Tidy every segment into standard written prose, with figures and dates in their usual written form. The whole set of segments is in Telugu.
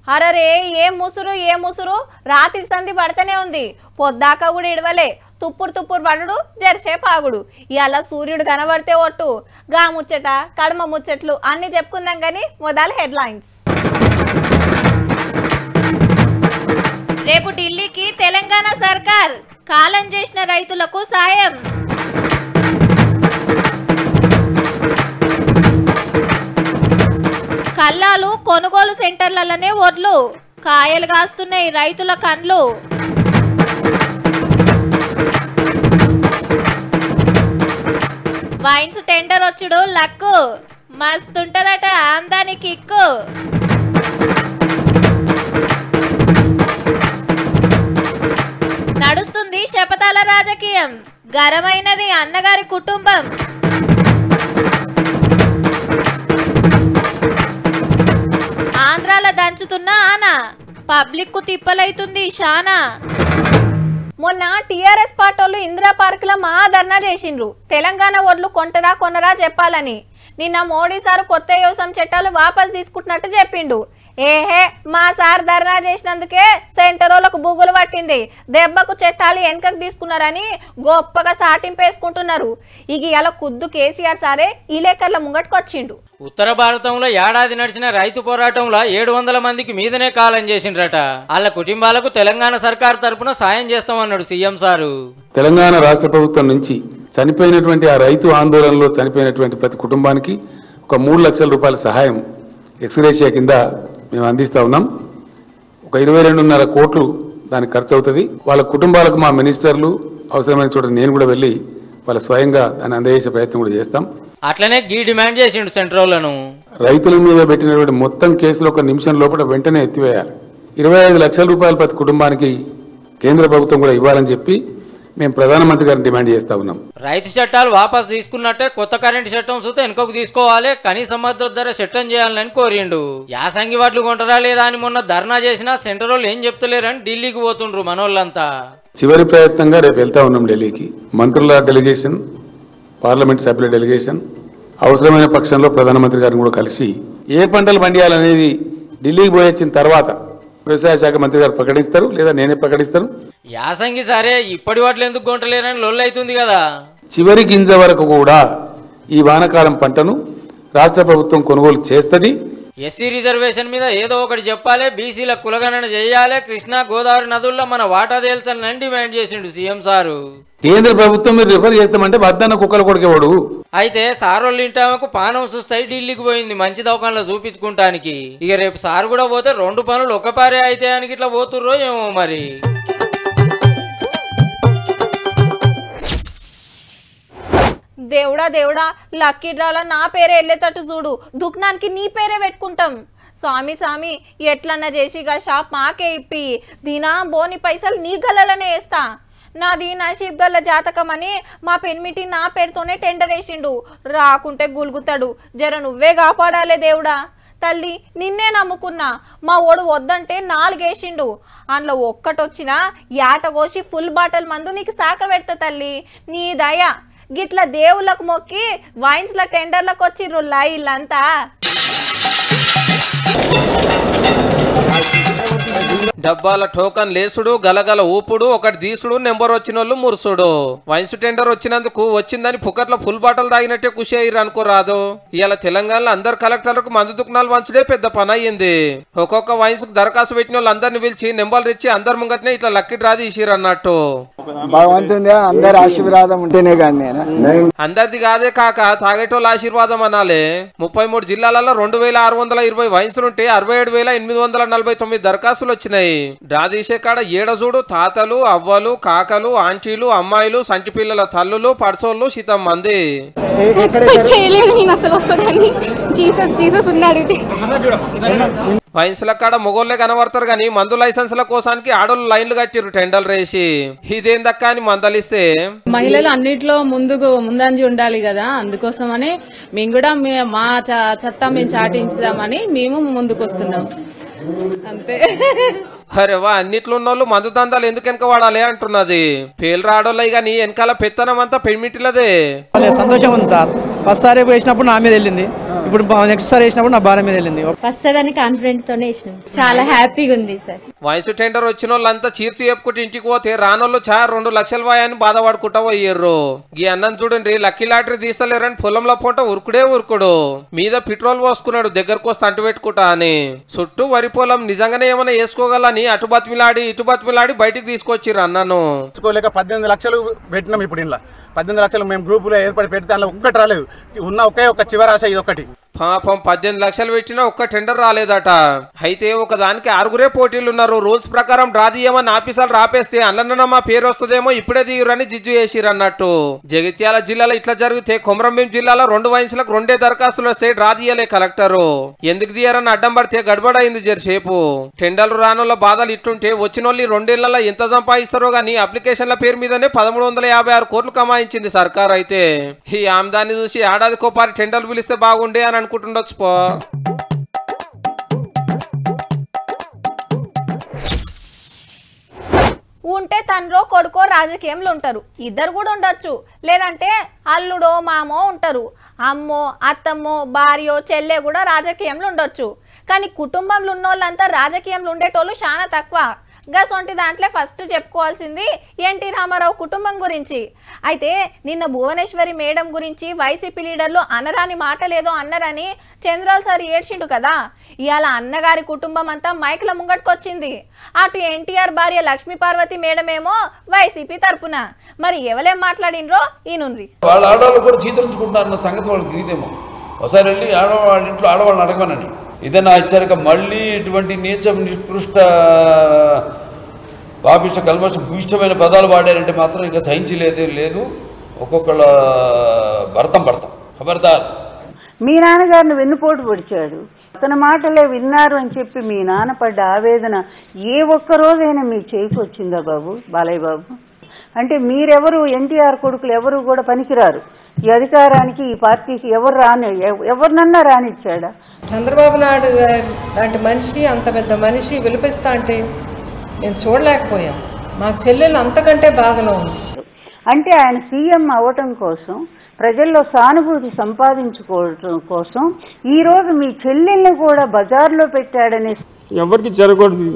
అరరే ఏం ముసురు రాత్రి సంధి పడతనే ఉంది. పొద్దాక కూడా ఇడవలే. తుప్పురు పడుడు జెర్సేపు ఆగుడు. ఇవాళ సూర్యుడు కనబడితే ఒట్టు గా ముచ్చట కడమ ముచ్చట్లు అన్ని చెప్పుకుందాం గాని మొదలు హెడ్లైన్స్. రేపు ఢిల్లీకి తెలంగాణ సర్కార్ కాలం చేసిన రైతులకు సాయం. కల్లాలు కొనుగోలు సెంటర్లలోనే ఒడ్లు కాయలు కాస్తున్నాయి రైతుల కండ్లు. వైన్స్ టెండర్ వచ్చుడు లక్కు మస్తుంటదట ఆందాని కిక్కు. నడుస్తుంది శపథాల రాజకీయం. గరమైనది అన్నగారి కుటుంబం. ఆంధ్రాల దంచుతున్న ఆనా పబ్లిక్ కు తిప్పలైతుంది షానా. మొన్న టీఆర్ఎస్ పార్టీలు ఇందిరా పార్క్ లో మా ధర్నా చేసిండ్రు. తెలంగాణ ఓట్లు కొంటరా కొనరా చెప్పాలని. నిన్న మోడీ సారు కొత్త వ్యవసాయ చట్టాలు వాపస్ తీసుకుంటున్నట్టు చెప్పిండు. ఏహే మా సార్ ధర్నా చేసినందుకే సెంటరోలకు బుగులు పట్టింది. దెబ్బకు చట్టాలు వెనకకు తీసుకున్నారని గొప్పగా సాటింపేసుకుంటున్నారు. ఇక ఇలా కుద్దు కేసీఆర్ సారే ఈ లేఖర్ల ముంగట్టుకొచ్చిండు. ఉత్తర భారతంలో ఏడాది నడిచిన రైతు పోరాటంలో 700 మందికి మీదనే కాలం చేసిండ్రట. వాళ్ళ కుటుంబాలకు తెలంగాణ సర్కార్ తరపున సాయం చేస్తామన్నాడు సీఎం సారు. తెలంగాణ రాష్ట్ర ప్రభుత్వం నుంచి చనిపోయినటువంటి ఆ రైతు ఆందోళనలో చనిపోయినటువంటి ప్రతి కుటుంబానికి ఒక 3 లక్షల రూపాయల సహాయం ఎక్స్గ్రేషియా కింద మేము అందిస్తా ఉన్నాం. ఒక 22.5 కోట్లు దానికి ఖర్చు అవుతుంది. వాళ్ళ కుటుంబాలకు మా మినిస్టర్లు అవసరమైన చోట నేను కూడా వెళ్ళి వాళ్ళ స్వయంగా దాన్ని అందజేసే ప్రయత్నం కూడా చేస్తాం. అట్లనే గీ డిమాండ్ చేసిండు సెంట్రోళ్లను. రైతుల మీద పెట్టినటువంటి మొత్తం కేసులు 1 నిమిషం లోపల వెంటనే ఎత్తివేయాలి. 25 లక్షల రూపాయలు ప్రతి కుటుంబానికి కేంద్ర ప్రభుత్వం కూడా ఇవ్వాలని చెప్పి మేము ప్రధానమంత్రి గారిని డిమాండ్ చేస్తా ఉన్నాం. రైతు చట్టాలు వాపస్ తీసుకున్నట్టే కొత్త కరెంటు చట్టం చూస్తే వెనుకకు తీసుకోవాలి, కనీస మద్దతు ధర చట్టం చేయాలని కోరిండు. యాసంగి వడ్లు కొంటరా లేదా అని మొన్న ధర్నా చేసినా సెంట్రోళ్ళు ఏం చెప్తలేరని ఢిల్లీకి పోతుండ్రు మనోళ్ళంతా. చివరి ప్రయత్నంగా రేపు వెళ్తా ఉన్నాం ఢిల్లీకి. మంత్రుల డెలిగేషన్, పార్లమెంట్ సభ్యుల డెలిగేషన్, అవసరమైన పక్షంలో ప్రధానమంత్రి గారిని కూడా కలిసి ఏ పంటలు పండియాలనేది ఢిల్లీకి పోయొచ్చిన తర్వాత వ్యవసాయ శాఖ మంత్రి గారు ప్రకటిస్తారు, లేదా నేనే ప్రకటిస్తాను. యాసంగి సరే ఇప్పటి వాటిలో ఎందుకు కొంటలేరని లొల్లు అవుతుంది కదా. చివరి గింజ వరకు కూడా ఈ వానకాలం పంటను రాష్ట్ర ప్రభుత్వం కొనుగోలు చేస్తుంది. ఎస్సీ రిజర్వేషన్ మీద ఏదో ఒకటి చెప్పాలి, బీసీల కులగణన చేయాలి, కృష్ణా గోదావరి నదుల్లో మన వాటా తేల్చాలని డిమాండ్ చేసిండు సీఎం సారు. కేంద్ర ప్రభుత్వం మీరు రిఫర్ చేస్తామంటే వద్దన్న కుక్కలు కొడుకేవాడు. అయితే సారోళ్ళు ఇంటామకు పానం చూస్తాయి ఢిల్లీకి పోయింది మంచి దోకాణంలో చూపించుకుంటానికి. ఇక రేపు సారు కూడా పోతే 2 పనులు ఒక్కపారే అయితే అని ఇట్లా పోతుర్రో ఏమో మరి. దేవుడా లక్కీ డ్రాలో నా పేరే వెళ్ళేటట్టు చూడు. దుకాణానికి నీ పేరే పెట్టుకుంటాం. స్వామి ఎట్లన్నా చేసి గా షాప్ మాకే ఇప్పి దీనా బోని పైసలు నీ గల్లలనే వేస్తా. నాది నసీబ్ గల్ల జాతకం అని మా పెన్మిటి నా పేరుతోనే టెండర్ వేసిండు. రాకుంటే గులుగుతాడు. జర నువ్వే కాపాడాలే దేవుడా. తల్లి నిన్నే నమ్ముకున్నా. మా ఓడు వద్దంటే 4 వేసిండు. అందులో ఒక్కటొచ్చినా యాటగోసి ఫుల్ బాటల్ మందు నీకు సాక పెడతా తల్లి. నీ దయ. గిట్ల దేవుళ్ళకు మొక్కి వైన్స్ల టెండర్లకు వచ్చిర్రు ఇల్లంతా. డబ్బాల టోకన్ లేసుడు, గలగల ఊపుడు, ఒకటి తీసుడు, నెంబర్ వచ్చినోళ్ళు మురుసుడు. వైన్స్ టెండర్ వచ్చినందుకు వచ్చిందని పుకట్ల ఫుల్ బాటలు తాగినట్టే ఖుషి అయ్యారు అనుకోరాదు. ఇవాళ తెలంగాణలో అందరు కలెక్టర్లకు మందు దుకాణాలు వంచుడే పెద్ద పని అయ్యింది. ఒక్కొక్క వైన్స్ కు దరఖాస్తు పెట్టిన వాళ్ళు అందరిని పిలిచి నెంబర్లు ఇచ్చి అందరు ముంగట్నే ఇట్లా లక్కీ డ్రా తీసిరు అన్నట్టు. అందరి ఆశీర్వాదం ఉంటేనే కానీ అందరిది కాదే కాక తాగేటోళ్ళ ఆశీర్వాదం అనాలే. 33 జిల్లాలలో 2620 వైన్సులుంటే 67,849 దరఖాస్తులు వచ్చినాయి. డ్రా తీసే కాడ ఏడజూడు తాతలు, అవ్వలు, కాకలు, ఆంటీలు, అమ్మాయిలు, సంటి పిల్లల తల్లులు, పడసోళ్ళు శీతం మంది. వైన్స్ల కాడ మొగోళ్లే కనబడతారు గాని మందు లైసెన్స్ల కోసానికి ఆడోళ్ళు లైన్లు కట్టిరు టెండర్లు వేసి. ఇదేందక్క అని మందలిస్తే మహిళలు అన్నిట్లో ముందంజి ఉండాలి కదా, అందుకోసమని మేము కూడా మా సత్తా మేము చాటించుదామని మేము ముందుకు వస్తున్నాం అంతే. అరే వా, అన్నిట్లో ఉన్నోళ్ళు మందు దందాలు ఎందుకు వెనక వాడాలి అంటున్నది. పేర్లు రాడోళ్ళయి గాని వెనకాల పెత్తనం అంతా పెళ్మిటిలదే. సంతోషం ఉంది సార్. ఫస్ట్ సారి వేసినప్పుడు నా మీద వెళ్ళింది, ఇప్పుడు నెక్స్ట్ సార్ వేసినప్పుడు నా భారం మీద వెళ్ళింది. వస్తుందని కాన్ఫిడెంట్ తోనే వేసినాం. చాలా హ్యాపీగా ఉంది సార్. వయసు టెండర్ వచ్చిన వాళ్ళంతా చీర్చి చెప్పుకుంటే ఇంటికి పోతే రానోళ్ళు 2 లక్షల వాయని బాధపడుకుంటా పోయారు. ఈ అన్నం చూడండి, లక్కీ లాటరీ తీస్తలేరని పొలంలో పూట ఉరుకుడు మీద పెట్రోల్ పోసుకున్నాడు దగ్గరకు వస్తే అంటు పెట్టుకుంటా అని. చుట్టూ వరి పొలం నిజంగానే ఏమైనా వేసుకోగలని అటు బతిమిలాడి ఇటు బతిమిలాడి బయటికి తీసుకొచ్చిర్రు అన్నను. 18 లక్షలు పెట్టినాం. ఇప్పుడు ఇలా 18 లక్షలు మేము గ్రూపులో ఏర్పడి పెడితే అందులో ఒక్కటి రాలేదు. ఉన్న ఒక్క చివరి ఆశ ఇది ఒక్కటి. పాపం 18 లక్షలు పెట్టినా ఒక్క టెండర్ రాలేదట. అయితే ఒక దానికి 6 పోటీలు ఉన్నారు. రూల్స్ ప్రకారం డ్రా తీయమని ఆఫీసర్లు రాపేస్తే అల్లన్న మా పేరు వస్తుందేమో ఇప్పుడే దిగురని జిజ్జు చేసిరు అన్నట్టు. జగిత్యాల జిల్లాలో ఇట్లా జరిగితే కొమరంభీం జిల్లాలో 2 వయసులకు 2 దరఖాస్తులు వస్తే డ్రా తీయలే కలెక్టరు. ఎందుకు తీయరని అడ్డం పడితే గడబడైంది జరసేపు. టెండర్లు రానుల బాధలు ఇట్టుంటే వచ్చినోళ్ళు 2 ఏళ్లలో ఎంత సంపాదిస్తారో గానీ అప్లికేషన్ల పేరు మీదనే 1356 కోట్లు కమాయించింది సర్కార్. అయితే ఈ ఆమ్దాన్ని చూసి ఏడాదికో పారి టెండర్లు పిలిస్తే బాగుండే అని అనుకుంటుండొచ్చు పో. ఉంటే తండ్రో కొడుకో రాజకీయంలో ఉంటారు. ఇద్దరు కూడా ఉండొచ్చు. లేదంటే అల్లుడో మామో ఉంటారు. అమ్మో అత్తమ్మో భార్యో చెల్లె కూడా రాజకీయంలో ఉండొచ్చు. కానీ కుటుంబంలో ఉన్నోళ్ళంతా రాజకీయంలో ఉండేటోళ్ళు చాలా తక్కువ. గసొంటి దాంట్లో ఫస్ట్ చెప్పుకోవాల్సింది ఎన్టీ రామారావు కుటుంబం గురించి. అయితే నిన్న భువనేశ్వరి మేడం గురించి వైసీపీ లీడర్లు అనరాని మాటలేదో అన్నారని చంద్రాల్ సార్ ఏడ్చిండు కదా. ఇవాళ అన్నగారి కుటుంబం అంతా మైకుల ముంగట్టుకొచ్చింది. అటు ఎన్టీఆర్ భార్య లక్ష్మీ పార్వతి మేడం ఏమో వైసీపీ తరపున. మరి ఎవరేం మాట్లాడినరో ఈనుండ్రి. వాళ్ళ ఆడవాళ్ళు కూడా చీతరించుకుంటారన్న సంగతి వాళ్ళకి తెలియదేమో. ఒకసారి వెళ్ళి ఆడవాళ్ళ ఇంట్లో ఆడవాళ్ళని అడగమనండి. ఇదేనా హెచ్చరిక. మళ్ళీ ఇటువంటి నీచ నికృష్ట పాపిష్ట కల్మష భూయిష్టమైన పదాలు వాడారంటే మాత్రం ఇంకా సహించలేదే లేదు. ఒక్కొక్కళ్ళ భర్తం ఖబర్దార్. మీ నాన్నగారిని వెన్నుపోటు పొడిచాడు. అతని మాటలే విన్నారు అని చెప్పి మీ నాన్న పడ్డ ఆవేదన ఏ ఒక్క రోజైనా మీ చేయికి వచ్చిందా బాబు, బాలయ్య బాబు? అంటే మీరెవరు, ఎన్టీఆర్ కొడుకులు ఎవరు కూడా పనికిరారు. ఈ అధికారానికి ఈ పార్టీకి ఎవరినన్నా రానిచ్చాడా? చంద్రబాబు నాయుడు లాంటి మనిషి, అంత పెద్ద మనిషి విలిపిస్తా అంటే నేను చూడలేకపోయాం. మా చెల్లెలు అంతకంటే బాధలో ఉంది. అంటే ఆయన సీఎం అవటం కోసం, ప్రజల్లో సానుభూతి సంపాదించుకోవటం కోసం ఈ రోజు మీ చెల్లెల్ని కూడా బజార్లో పెట్టాడనే. ఎవరికి జరగకూడదు.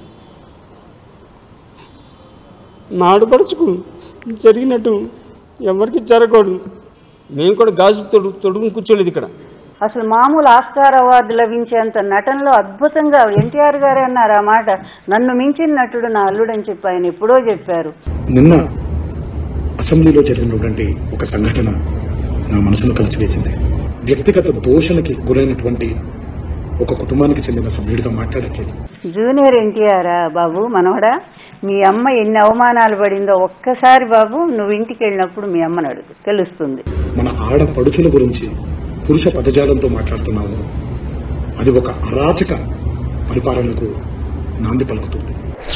నాడుపడుచుకు జరిగినట్టు ఎవరికి జరగకూడదు. మేము కూడా గాజు తొడుగుని కూర్చోలేదు ఇక్కడ. అసలు మామూలు ఆస్కార్ అవార్డు లభించేంత నటనలో అద్భుతంగా ఎన్టీఆర్ గారే అన్నారు ఆ మాట. నన్ను మించిన నటుడు నా అల్లుడని చెప్పి ఆయన ఎప్పుడో చెప్పారు. నిన్న అసెంబ్లీలో జరిగినటువంటి ఒక సంఘటన నా మనసును కలిసివేసింది. వ్యక్తిగత దోషణకి గురైనటువంటి ఒక కుటుంబానికి చెందిన సభ్యుడిగా మాట్లాడట్లేదు. జూనియర్ ఎన్టీఆరా బాబు మనవడా? మీ అమ్మ ఎన్ని అవమానాలు పడిందో ఒక్కసారి బాబు నువ్వు ఇంటికి వెళ్ళినప్పుడు మీ అమ్మని అడుగు, తెలుస్తుంది. మన ఆడపడుచుల గురించి పురుష పదజాలంతో మాట్లాడుతున్నాము. అది ఒక అరాచక పరిపాలనకు నాంది పలుకుతుంది.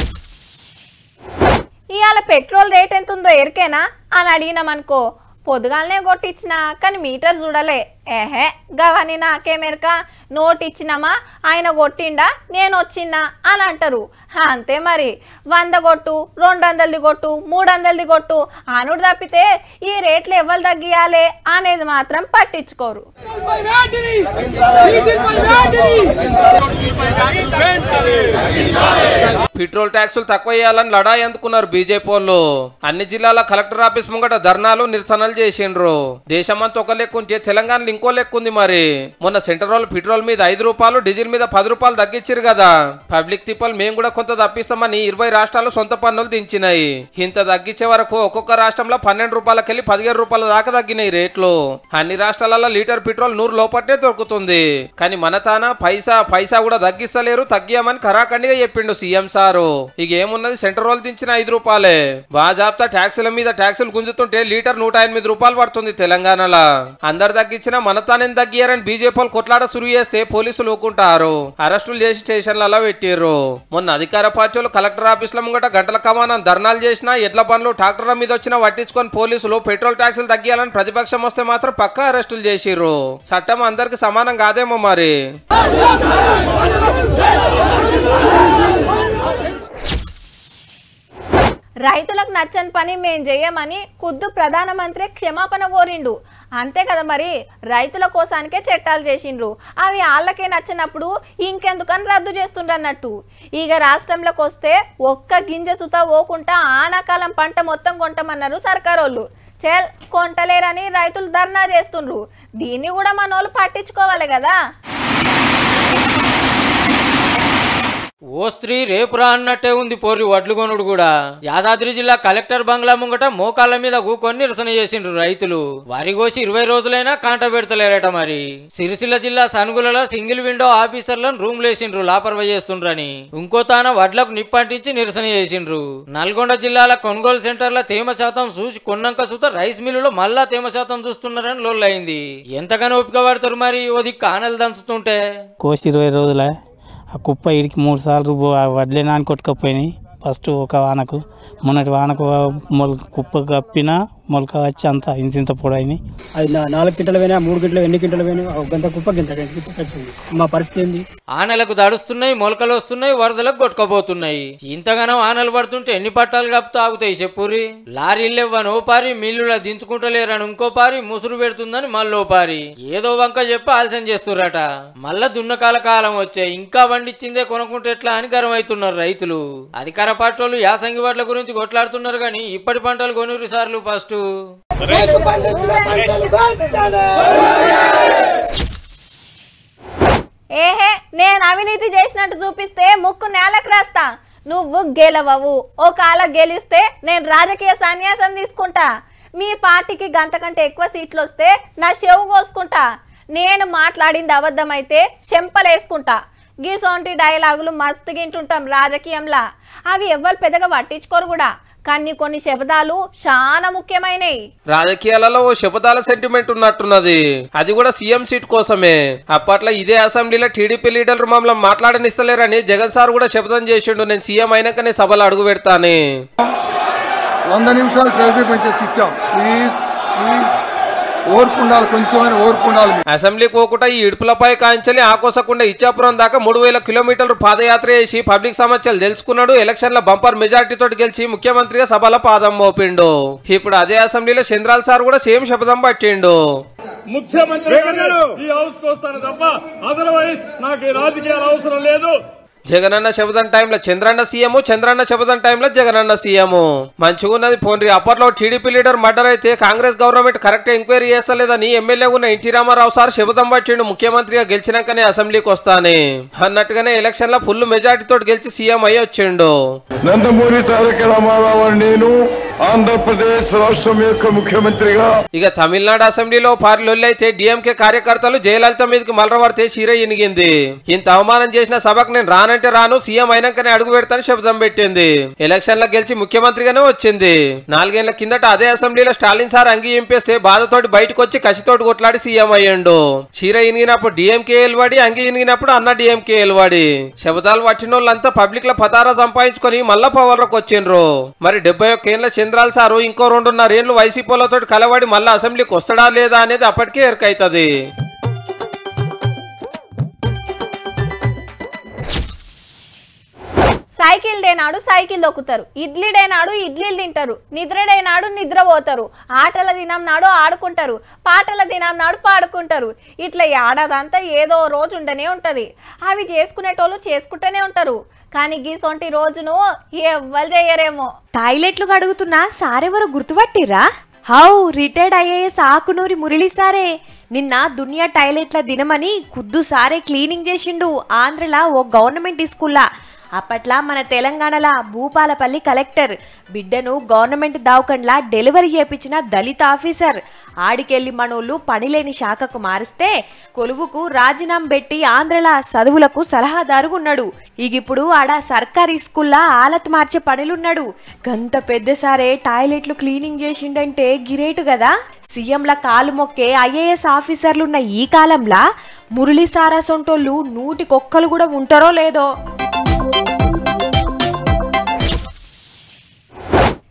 ఇవాళ పెట్రోల్ రేట్ ఎంత ఉందో ఎరికేనా అని అడిగినామనుకో, పొద్దుగాలనే కొట్టించిన కానీ మీటర్ చూడలే. ఏహే గవని నాకేమెరక, నోట్ ఇచ్చినామా ఆయన కొట్టిండా నేను వచ్చిందా అని అంటారు. అంతే మరి. 100 కొట్టు, 200 కొట్టు, 300 కొట్టు అనుడు తప్పితే ఈ రేట్లు ఎవరు తగ్గియాలి అనేది మాత్రం పట్టించుకోరు. పెట్రోల్ ట్యాక్సులు తక్కువ చేయాలని లడాయి అందుకున్నారు బీజేపీ వాళ్ళు. అన్ని జిల్లాల కలెక్టర్ ఆఫీస్ ముంగట ధర్నాలు నిరసనలు చేసిండ్రు. దేశమంతా ఒక లెక్క ఉంటే తెలంగాణలో ఇంకో లెక్క ఉంది. మరి మొన్న సెంట్రల్ పెట్రోల్ మీద 5 రూపాయలు, డీజిల్ మీద 10 రూపాయలు తగ్గించారు కదా. పబ్లిక్ తిప్పలు మేము కూడా కొంత తప్పిస్తామని 20 రాష్ట్రాలు సొంత పన్నులు దించినాయి. ఇంత తగ్గించే వరకు ఒక్కొక్క రాష్ట్రంలో 12 రూపాయలకెళ్లి 17 రూపాయల దాకా తగ్గినాయి రేట్లు. అన్ని రాష్ట్రాలలో లీటర్ పెట్రోల్ 100 లోపట్నే దొరుకుతుంది. కానీ మన తాన పైసా కూడా తగ్గిస్తలేరు. తగ్గియమని ఖరాఖండిగా చెప్పిండు సీఎం సారు. ఇక ఏమున్నది, సెంట్రల్ దించిన 5 రూపాయలే. బాజాబ్తా ట్యాక్సుల మీద ట్యాక్సులు గుంజుతుంటే లీటర్ 108 రూపాయలు పడుతుంది తెలంగాణలో. అందరు తగ్గించినా మన తానేం తగ్గియారని బీజేపీ కొట్లాట సురు చేస్తే పోలీసులు ఊకుంటారు. అరెస్టులు చేసి స్టేషన్లలో పెట్టిర్రు. మొన్న అధికార పార్టీలు కలెక్టర్ ఆఫీసుల ముంగట గంటల కమానం ధర్నాలు చేసినా, ఎడ్ల బండ్లు ట్రాక్టర్ల మీద వచ్చినా పట్టించుకొని పోలీసులు పెట్రోల్ ట్యాక్సులు తగ్గియాలని ప్రతిపక్షం వస్తే మాత్రం పక్కా అరెస్టులు చేసిర్రు. చట్టం అందరికి సమానం కాదేమో మరి. రైతులకు నచ్చని పని మేం చేయమని ఖుద్దు ప్రధానమంత్రి క్షమాపణ కోరిండు. అంతే కదా మరి, రైతుల కోసానికే చట్టాలు చేసిండ్రు, అవి వాళ్ళకే నచ్చినప్పుడు ఇంకెందుకని రద్దు చేస్తుండ్రన్నట్టు. ఇక రాష్ట్రంలోకి వస్తే ఒక్క గింజ సుత పోకుండా ఆనాకాలం పంట మొత్తం కొంటామన్నారు సర్కారోళ్ళు. కొంటలేరని రైతులు ధర్నా చేస్తుండ్రు. దీన్ని కూడా మనోళ్ళు పట్టించుకోవాలి కదా. ఓ స్త్రీ రేపురా అన్నట్టే ఉంది పోరి వడ్లు కొనుడు కూడా. యాదాద్రి జిల్లా కలెక్టర్ బంగ్లా ముంగట మోకాళ్ళ మీద కూకొని నిరసన చేసిండ్రు రైతులు. వరి కోసి 20 రోజులైనా కాంట పెడతలేరట. మరి సిరిసిల్ల జిల్లా సనుగులలో సింగిల్ విండో ఆఫీసర్లను రూమ్ లేసిండ్రు లాపర్వా చేస్తుండ్రని. ఇంకో తాన వడ్లకు నిప్పంటించి నిరసన చేసిండ్రు. నల్గొండ జిల్లాల కొనుగోలు సెంటర్ల తేమ శాతం చూసి కొన్నాక సుత రైస్ మిల్లులో మళ్ళా తేమ శాతం చూస్తున్నారని లొల్లైంది. ఎంతగానో ఓపిక పడతారు మరి ఓ దిక్కు ఆనలు దంచుతుంటే. కోసి 20 రోజులే ఆ కుప్ప ఇడికి 3 సార్లు వడ్లే నాని కొట్టుకపోయినాయి. ఫస్ట్ ఒక వానకు, మొన్నటి వానకు కుప్ప కప్పిన మొలక వచ్చి అంతా ఇంత పొడైనాయి. అది 4 గింటలు పోయినా, 3 గింటలు, ఎన్ని గింటలు పోయినా గంత కుప్ప గింత వచ్చింది. మా పరిస్థితి ఏంది? ఆనలకు తడుస్తున్నాయి, మొలకలు వస్తున్నాయి, వరదలకు కొట్టుకోబోతున్నాయి. ఇంతగానో ఆనలు పడుతుంటే ఎన్ని పట్టాలు కప్పు తాగుతాయి చెప్పురి. లారీలు ఇవ్వని ఓ పారి, మిల్లుల దించుకుంటలేరని ఇంకో పారి, ముసురు పెడుతుందని మళ్ళో పారి, ఏదో వంక చెప్పి ఆలస్యం చేస్తుర్రట. మళ్ళా దున్నకాల కాలం వచ్చాయి, ఇంకా పండించిందే కొనుక్కుంటే ఎట్లా అని గరం అవుతున్నారు రైతులు. అధికార పార్టీలు యాసంగి వడ్ల గురించి కొట్లాడుతున్నారు కానీ ఇప్పటి పంటలు కొనుగోలు సార్లు ఫస్ట్. ఏహే, నేను అవినీతి చేసినట్టు చూపిస్తే ముక్కు నేలకు రాస్తా. నువ్వు గెలవవు. ఓ కాల గెలిస్తే నేను రాజకీయ సన్యాసం తీసుకుంటా. మీ పార్టీకి గంటకంటే ఎక్కువ సీట్లు వస్తే నా చెవు కోసుకుంటా. నేను మాట్లాడింది అబద్ధమైతే చెంపలేసుకుంటా. గీసోంటి డైలాగులు మస్తు గింటుంటాం రాజకీయంలా. అవి ఎవ్వరు పెద్దగా పట్టించుకోరు కూడా. కానీ కొన్ని శబ్దాలు చాలా ముఖ్యమైనవి. రాజకీయాలలో ఓ శపథాల సెంటిమెంట్ ఉన్నట్టున్నది. అది కూడా సీఎం సీట్ కోసమే. అప్పట్లో ఇదే అసెంబ్లీలో టీడీపీ లీడర్లు మమ్మల్ని మాట్లాడనిస్తలేరని జగన్ సార్ కూడా శపథం చేసిండు, నేను సీఎం అయినాకనే సభలు అడుగు పెడతాను. 100 నిమిషాలు ఇచ్చాం. ప్లీజ్ ఓర్పుండాలి, కొంచెమైనా ఓర్పుండాలి. అసెంబ్లీకి పోకుండా ఈ ఇడుపులపై కాంచలి ఆకోసకుండా ఇచ్చాపురం దాకా 3000 కిలోమీటర్లు పాదయాత్ర చేసి పబ్లిక్ సమస్యలు తెలుసుకున్నాడు. ఎలక్షన్ల బంపర్ మెజార్టీ తోటి గెలిచి ముఖ్యమంత్రిగా సభలో పాదం మోపిండు. ఇప్పుడు అదే అసెంబ్లీలో చంద్రాల్ సార్ కూడా సేమ్ శపథం పట్టిండు. ముఖ్యమంత్రి ఈ హౌస్ కు వస్తాను తప్ప అదర్వైజ్ నాకు ఈ రాజకీయాలు అవసరం లేదు. జగనన్న శపథం టైంలో చంద్రన్న సీఎం, చంద్రన్న శపథం టైంలో జగనన్న సీఎం. మంచిగా ఉన్నది పోన్రి. అప్పట్లో టీడీపీ లీడర్ మర్డర్ అయితే కాంగ్రెస్ గవర్నమెంట్ కరెక్ట్ ఎంక్వైరీ చేస్తలేదని ఎమ్మెల్యే ఉన్న ఎన్టీ రామారావు సార్ శపథం పట్టిండు, ముఖ్యమంత్రిగా గెలిచినాకనే అసెంబ్లీకి వస్తానే అన్నట్టుగానే ఎలక్షన్ లో ఫుల్ మెజార్టీ తోటి గెలిచి సీఎం అయ్యి వచ్చిండు. నందమూరి తారక రామారావు నేను ఆంధ్రప్రదేశ్ రాష్ట్రం యొక్క ముఖ్యమంత్రిగా. ఇక తమిళనాడు అసెంబ్లీలో పార్లొల్లైతే డిఎంకే కార్యకర్తలు జయలలిత మీదకి మలరవర్తే చీర ఇనిగింది. ఇంత అవమానం చేసిన సభకు నేను రానంటే రాను, సీఎం అయినాకనే అడుగు పెడతాను శబ్దం పెట్టింది. ఎలక్షన్ లో గెలిచి ముఖ్యమంత్రిగానే వచ్చింది. 4 ఏళ్ల కిందట అదే అసెంబ్లీలో స్టాలిన్ సార్ అంగీ ఇంపేస్తే బాధతోటి బయటకు వచ్చి కసితోటి కొట్లాడి సీఎం అయ్యిండు. చీర ఇనిగినప్పుడు డిఎంకే ఎల్వాడి, అంగీ ఇనిగినప్పుడు అన్న డిఎంకే ఎల్వాడి. శబ్దాలు పట్టిన వాళ్ళంతా పబ్లిక్ లో పతారా సంపాదించుకొని మళ్ళా పవర్ లోకి వచ్చిండ్రు. మరి 71 ఏళ్ల చంద్రాల్ సారు ఇంకో 2.5 ఏళ్లు వైసీపీలతో కలవాడి మళ్ళా అసెంబ్లీకి వస్తాడా లేదా అనేది అప్పటికే ఎరకైతుంది. సైకిల్ డే నాడు సైకిల్ దొక్కుతారు, ఇడ్లీ డే నాడు ఇడ్లీలు తింటారు, నిద్ర డే నాడు నిద్రపోతారు, ఆటల దినం నాడు ఆడుకుంటారు, పాటల దినం నాడు పాడుకుంటారు. ఇట్లా ఏడాదంతా ఏదో రోజు ఉండనే ఉంటది. అవి చేసుకునేటోళ్ళు చేసుకుంటూనే ఉంటారు. కానీ గీసొంటి రోజును ఎవ్వరు చేయరేమో. టాయిలెట్లు కడుగుతున్నా సారెవరో గుర్తుపట్టిరా? హౌ రిటైర్డ్ ఐఏఎస్ ఆకునూరి మురళి సారే నిన్న దునియా టాయిలెట్ల దినమని ఖుద్దు సారే క్లీనింగ్ చేసిండు ఆంధ్రలా ఓ గవర్నమెంట్ స్కూల్లా. అప్పట్లా మన తెలంగాణలో భూపాలపల్లి కలెక్టర్ బిడ్డను గవర్నమెంట్ దవాఖానలా డెలివరీ చేపించిన దళిత ఆఫీసర్. ఆడికెళ్లి మనోళ్ళు పనిలేని శాఖకు మారిస్తే కొలువుకు రాజీనామా పెట్టి ఆంధ్రలా చదువులకు సలహాదారుగున్నాడు. ఇప్పుడు ఆడ సర్కారీ స్కూల్లా ఆలత్ మార్చే పనులున్నాడు. గంత పెద్ద సారే టాయిలెట్లు క్లీనింగ్ చేసిండంటే గిరేటు కదా. సీఎంల కాలు మొక్కే ఐఏఎస్ ఆఫీసర్లున్న ఈ కాలంలా మురళి సారా సొంటోళ్ళు 100 కూడా ఉంటారో లేదో.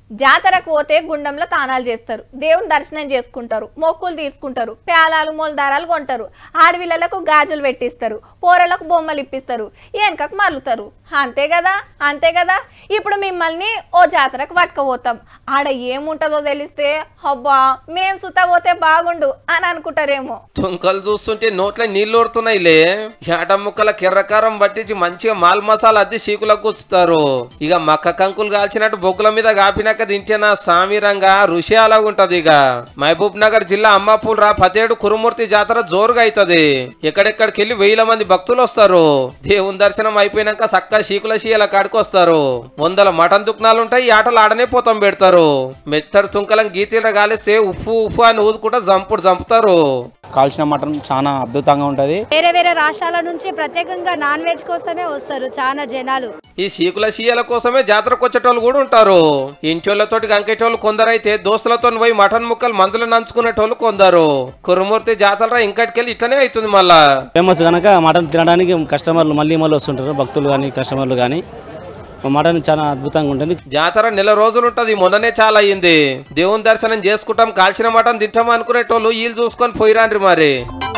జాతరకు పోతే గుండంలో తానాలు చేస్తారు, దేవుని దర్శనం చేసుకుంటారు, మొక్కులు తీసుకుంటారు, పేలాలు మూలదారాలు కొంటారు, ఆడవిళ్ళలకు గాజులు పెట్టిస్తారు, పోరలకు బొమ్మలు ఇప్పిస్తారు, వెనకకు మరులుతారు. అంతే కదా. ఇప్పుడు మిమ్మల్ని ఓ జాతరకు పట్టుకపోతాం, ఆడ ఏముంటుందో తెలిస్తే అబ్బా మేం సుతా పోతే బాగుండు అని అనుకుంటారేమో. తుంకలు చూస్తుంటే నోట్ల నీళ్లు ఊరుతున్నాయిలే. ఏట ముక్కల కిర్రకారం పట్టించి మంచిగా మాల్ మసాలా అద్ది సీకులకు కూర్చుతారు. ఇక మక్క కంకులు కాల్చినట్టు బొగ్గుల మీద కాపినాక తింటేనా సామీరంగా రుచి అలాగుంటది. ఇక మహబూబ్ నగర్ జిల్లా అమ్మాపూల్ రా పతేడు కురుమూర్తి జాతర జోరుగా అవుతుంది. ఎక్కడెక్కడికెళ్ళి 1000 మంది భక్తులు వస్తారు. దేవుని దర్శనం అయిపోయినాక సక్క సీకుల సీల కాడుకొస్తారు. 100 మటన్ దుకాణాలు ఉంటాయి. ఈ ఆటలు ఆడనే పోతాం పెడతారు. మెత్తడు తుంకలం గీతీల గాలిస్తే ఉప్పు ఉప్పు అని ఊదుకుంటా చంపుతారు. కాల్చిన మటన్ చాలా అద్భుతంగా ఉంటది. వేరే వేరే రాష్ట్రాల నుంచి ప్రత్యేకంగా నాన్ వెజ్ కోసమే వస్తారు చాలా జనాలు. ఈ సీకుల సీయల కోసమే జాతరకు వచ్చేటోళ్ళు కూడా ఉంటారు. ఇంచోళ్లతోటి గంకేటోళ్ళు కొందరైతే దోస్తులతో పోయి మటన్ ముక్కలు మందులు నంచుకునేటోళ్ళు కొందరు. కురుమూర్తి జాతర ఇంకటికెళ్ళి ఇట్లనే అవుతుంది. మళ్ళా ఫేమస్ కనుక మటన్ తినడానికి కస్టమర్లు మళ్ళీ వస్తుంటారు. భక్తులు కానీ కస్టమర్లు కానీ మటన్ చాలా అద్భుతంగా ఉంటుంది. జాతర 1 రోజులు ఉంటది. మొన్ననే చాలా అయ్యింది. దేవుని దర్శనం చేసుకుంటాం, కాల్చిన మటన్ తింటాం అనుకునేటోళ్ళు వీళ్ళు చూసుకొని పోయిరాండ్రి. మరి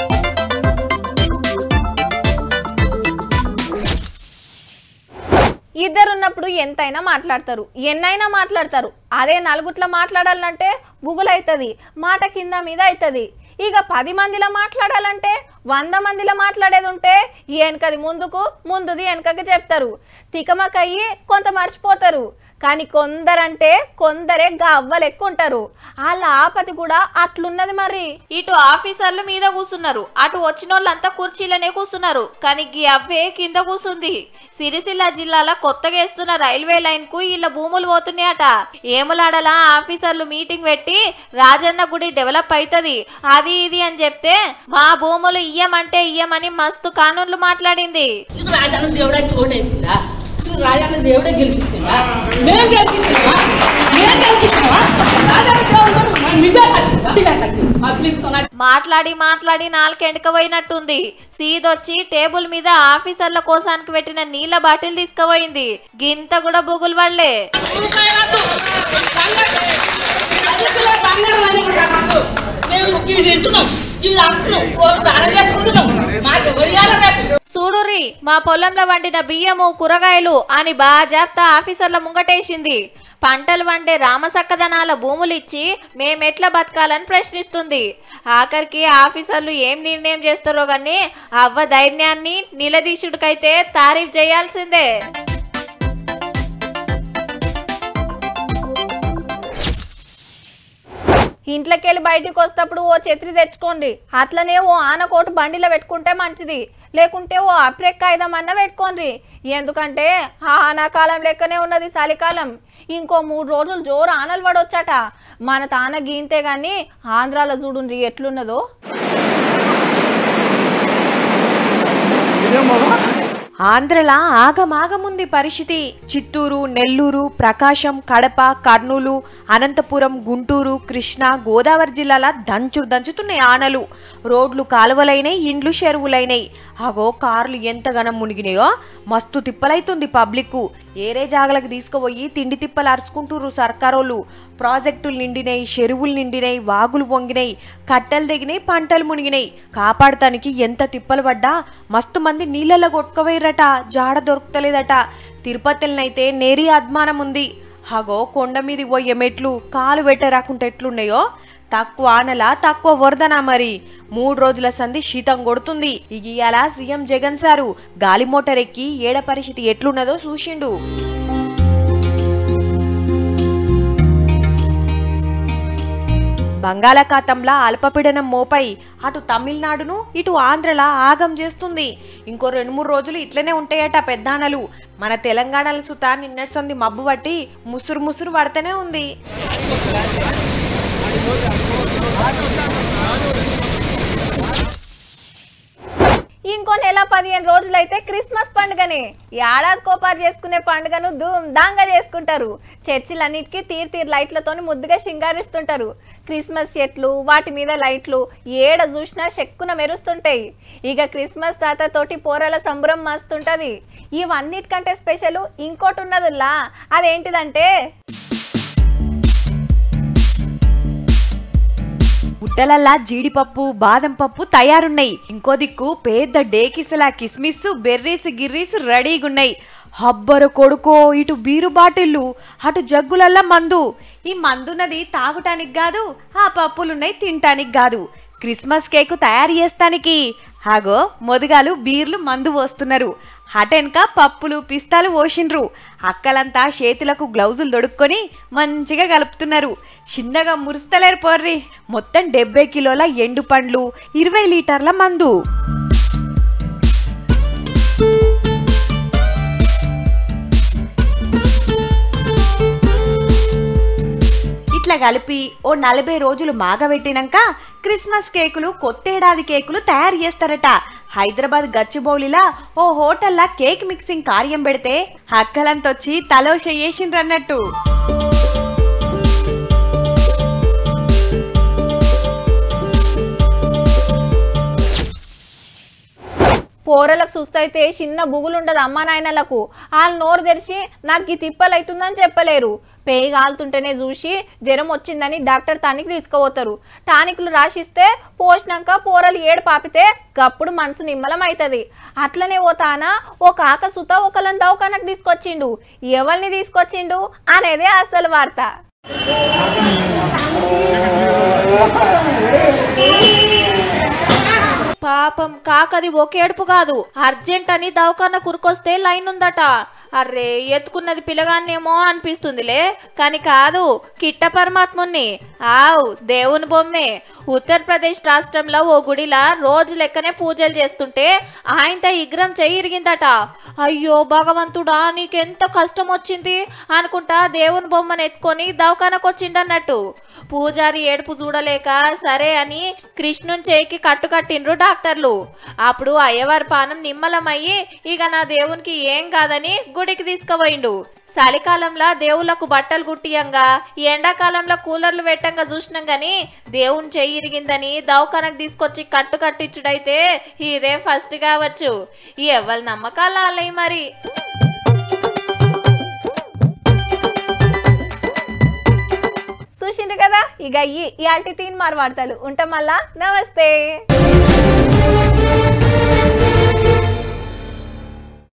ఇద్దరున్నప్పుడు ఎంతైనా మాట్లాడతారు, ఎన్నైనా మాట్లాడతారు. అదే నలుగుట్ల మాట్లాడాలంటే బుగులైతుంది, మాట కింద మీద అవుతుంది. ఇక 10 మందిలో మాట్లాడాలంటే 100 మందిలో మాట్లాడేది ఉంటే వెనకది ముందుకు, ముందుది వెనకకి చెప్తారు. తికమకయ్యి కొంత మర్చిపోతారు. కానీ కొందరే గవ్వలు ఎక్కువ ఉంటారు. వాళ్ళ ఆపతి కూడా అట్లున్నది. మరి ఇటు ఆఫీసర్లు మీద కూర్చున్నారు, అటు వచ్చిన వాళ్ళంతా కుర్చీలనే కూర్చున్నారు. కానీ అవ్వే కింద కూర్చుంది. సిరిసిల్ల జిల్లాలో కొత్తగా వేస్తున్న రైల్వే లైన్ కు వీళ్ళ భూములు పోతున్నాయట. ఏములాడలా ఆఫీసర్లు మీటింగ్ పెట్టి రాజన్న గుడి డెవలప్ అవుతుంది అది ఇది అని చెప్తే మా భూములు ఇయ్యమంటే ఇయ్యమని మస్తు కానూన్లు మాట్లాడింది. రాజన్న దేవుడే గెలిపిస్తున్నా, మేము గెలిపిస్తున్నా. మాట్లాడి నాలుకెండుకపోయినట్టుంది. సీదొచ్చి టేబుల్ మీద ఆఫీసర్ల కోసానికి పెట్టిన నీళ్ల బాటిల్ తీసుకుపోయింది. గింత కూడా బుగులు పడలే. చూడుర్రి మా పొలంలో వండిన బియ్యము కూరగాయలు అని బాజాప్తా ఆఫీసర్ల ముంగటేసింది. పంటలు వండే రామసక్కదనాల భూములిచ్చి మేమెట్లా బతకాలని ప్రశ్నిస్తుంది. ఆఖరికి ఆఫీసర్లు ఏం నిర్ణయం చేస్తారో గానీ అవ్వ ధైర్యాన్ని నిలదీసుడికైతే తారీఫ్ చేయాల్సిందే. ఇంట్లోకెళ్ళి బయటికి వస్తప్పుడు ఓ ఛత్రి తెచ్చుకోండి. అట్లనే ఓ ఆనకోటు బండిలో పెట్టుకుంటే మంచిది. లేకుంటే ఓ అప్రెక్ కాయిదం అన్న పెట్టుకోండి. ఎందుకంటే ఆనాకాలం లెక్కనే ఉన్నది చలికాలం. ఇంకో 3 రోజులు జోరు ఆనలు పడొచ్చట. మన తాన గీంతే గాని ఆంధ్రాలో చూడుండ్రి ఎట్లున్నదో. ఆంధ్రలా ఆగమాగముంది పరిస్థితి. చిత్తూరు, నెల్లూరు, ప్రకాశం, కడప, కర్నూలు, అనంతపురం, గుంటూరు, కృష్ణా, గోదావరి జిల్లాల దంచుతున్నాయి ఆనలు. రోడ్లు కాలువలైనాయి, ఇండ్లు చెరువులైనాయి. అగో కార్లు ఎంతగానం మునిగినాయో మస్తు తిప్పలైతుంది పబ్లిక్. ఏరే జాగలకు తీసుకుపోయి తిండి తిప్పలు అరుచుకుంటుర్రు సర్కారోళ్ళు. ప్రాజెక్టులు నిండినాయి, చెరువులు నిండినాయి, వాగులు పొంగినాయి, కట్టెలు దిగినాయి, పంటలు మునిగినాయి. కాపాడటానికి ఎంత తిప్పలు పడ్డా మస్తు మంది నీళ్ళల్లో కొట్టుకుపోయిరట, జాడ దొరుకుతలేదట. తిరుపతిలనైతే నేరీ అద్మానం ఉంది. అగో కొండ మీది పోయే మెట్లు కాలు పెట్టరాకుంటే ఎట్లున్నాయో. తక్కువ ఆనలా తక్కువ వరదనా మరి. 3 రోజుల సంధి శీతం కొడుతుంది. ఇవాళ సీఎం జగన్ సారు గాలి మోటార్ ఎక్కి ఏడ పరిస్థితి ఎట్లున్నదో చూసిండు. బంగాళాఖాతంలా అల్పపీడనం మోపై అటు తమిళనాడును ఇటు ఆంధ్రలా ఆగం చేస్తుంది. ఇంకో 2-3 రోజులు ఇట్లనే ఉంటాయట పెద్దానలు. మన తెలంగాణల సుత నిన్నటి సంది మబ్బు పట్టి ముసురు పడుతూనే ఉంది. ఇంకో నెల 15 రోజులైతే క్రిస్మస్ పండుగనే. ఏడాది కోపారు చేసుకునే పండుగను ధూమ్ధాంగా చేసుకుంటారు. చర్చిలన్నిటికీ తీరు లైట్లతోని ముద్దుగా శృంగారిస్తుంటారు. క్రిస్మస్ చెట్లు, వాటి మీద లైట్లు ఏడ చూసినా చెక్కున మెరుస్తుంటాయి. ఇక క్రిస్మస్ తాత తోటి పోరాల సంబరం మస్తుంటది. ఇవన్నిటికంటే స్పెషల్ ఇంకోటి ఉన్నదిలా. అదేంటిదంటే బుట్టలల్లా జీడిపప్పు బాదం పప్పు తయారున్నాయి. ఇంకో దిక్కు పెద్ద డేకిసలా కిస్మిస్ బెర్రీస్ గిర్రీస్ రెడీగున్నాయి. హబ్బరు కొడుకో, ఇటు బీరు బాటిల్లు, అటు జగ్గులల్లా మందు. ఈ మందున్నది తాగుటానికి కాదు, ఆ పప్పులున్నాయి తినటానికి కాదు. క్రిస్మస్ కేకు తయారు చేస్తానికి హాగో మొదగాలు బీర్లు మందు పోస్తున్నారు. హటెన్క పప్పులు పిస్తాలు పోసిండ్రు. అక్కలంతా చేతులకు గ్లౌజులు దొడుక్కొని మంచిగా కలుపుతున్నారు. చిన్నగా మురుస్తలేరు పోర్రి. మొత్తం 70 కిలోల ఎండు పండ్లు, 20 లీటర్ల మందు. ఇట్లా కలిపి ఓ 40 రోజులు మాగబెట్టినాక క్రిస్మస్ కేకులు కొత్తేడాది కేకులు తయారు చేస్తారట. హైదరాబాద్ గచ్చిబౌలిలా ఓ హోటల్లా కేక్ మిక్సింగ్ కార్యం పెడితే అక్కలంతొచ్చి తలోష చేసిండ్రన్నట్టు. పోరలకు సుస్తైతే చిన్న బుగులుండదు అమ్మ నాయనలకు. వాళ్ళు నోరు తెరిచి నాకు ఈ తిప్పలైతుందని చెప్పలేరు. పేయి కాలుతుంటేనే చూసి జ్వరం వచ్చిందని డాక్టర్ టానిక్ తీసుకుపోతారు. టానిక్లు రాసిస్తే పోసినాక పోరలు ఏడు పాపితే గప్పుడు మనసు నిమ్మలం అవుతుంది. అట్లనే ఓ తానా ఓ కాక సుత ఒకళ్ళని దవాఖానకు తీసుకొచ్చిండు. ఎవరిని తీసుకొచ్చిండు అనేదే అసలు వార్త. పాపం కాకది ఒక ఏడుపు కాదు, అర్జెంట్ అని దవాఖాన కురుకొస్తే లైన్ ఉందట. అర్రే ఎత్తుకున్నది పిల్లగాన్నేమో అనిపిస్తుందిలే, కానీ కాదు, కిట్ట పరమాత్ముని. ఆవ్ దేవుని బొమ్మే. ఉత్తరప్రదేశ్ రాష్ట్రంలో ఓ గుడిలా రోజు లెక్కనే పూజలు చేస్తుంటే ఆయనతో విగ్రహం చెయ్యి ఇరిగిందట. అయ్యో భగవంతుడా నీకెంత కష్టం వచ్చింది అనుకుంటా దేవుని బొమ్మను ఎత్తుకొని దవాఖానకు వచ్చిండన్నట్టు. పూజారి ఏడుపు చూడలేక సరే అని కృష్ణుని చేయికి కట్టిండ్రు డాక్టర్లు. అప్పుడు అయ్యవారి పానం నిమ్మలమయ్యి ఇక నా దేవునికి ఏం కాదని గుడికి తీసుకుపోయిండు. చలికాలంలో దేవుళ్లకు బట్టలు కుట్టియంగా, ఎండాకాలంలో కూలర్లు పెట్టంగా చూసినాం గాని దేవుని చెయ్యి ఇరిగిందని దవాఖానకు తీసుకొచ్చి కట్టించుడైతే ఇదే ఫస్ట్ కావచ్చు. ఎవరి నమ్మకాలు వాళ్ళయి మరి. చూసిండ్రు కదా, ఇక ఇయాల్టి తీన్ మారు వార్తలు ఉంటాం. మళ్ళా నమస్తే.